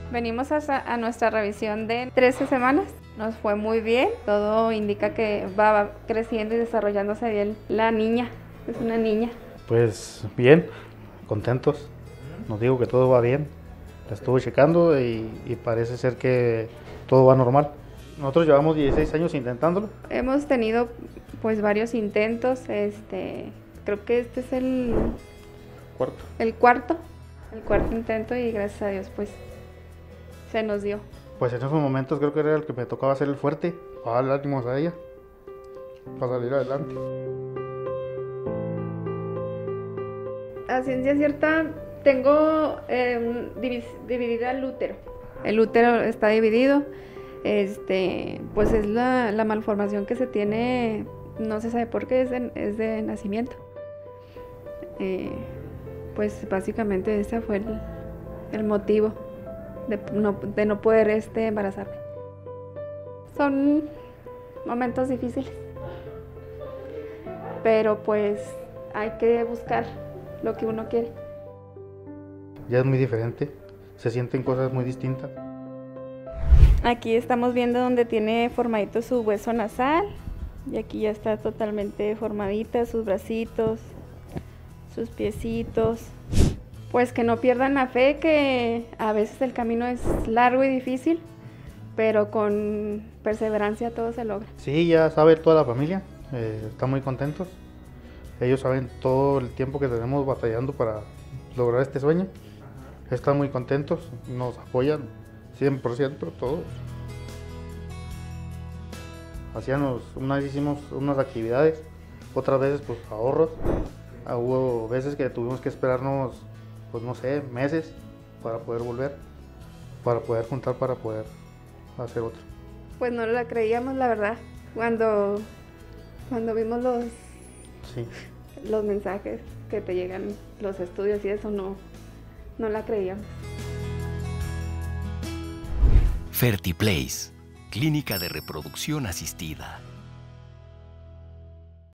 Venimos a nuestra revisión de 13 semanas. Nos fue muy bien. Todo indica que va creciendo y desarrollándose bien la niña. Es una niña. Pues bien, contentos. Nos digo que todo va bien. La estuve checando y parece ser que todo va normal. Nosotros llevamos 16 años intentándolo. Hemos tenido pues varios intentos. Creo que este es el cuarto intento y gracias a Dios pues se nos dio. Pues en esos momentos creo que era el que me tocaba ser el fuerte, para darle ánimos a ella, para salir adelante. A ciencia cierta tengo dividida el útero. El útero está dividido. Pues es la malformación que se tiene, no se sabe por qué, es de nacimiento. Pues básicamente ese fue el motivo de no poder embarazarme. Son momentos difíciles, pero pues hay que buscar lo que uno quiere. Ya es muy diferente, se sienten cosas muy distintas. Aquí estamos viendo donde tiene formadito su hueso nasal y aquí ya está totalmente formadita, sus bracitos, sus piecitos. Pues que no pierdan la fe, que a veces el camino es largo y difícil, pero con perseverancia todo se logra. Sí, ya sabe toda la familia, están muy contentos. Ellos saben todo el tiempo que tenemos batallando para lograr este sueño. Están muy contentos, nos apoyan 100% todos. Hicimos unas actividades, otras veces pues ahorros. Hubo veces que tuvimos que esperarnos, pues no sé, meses para poder volver, para poder juntar, para poder hacer otro. Pues no la creíamos, la verdad, cuando vimos los mensajes que te llegan, los estudios y eso, no la creíamos. Fertiplace, clínica de reproducción asistida.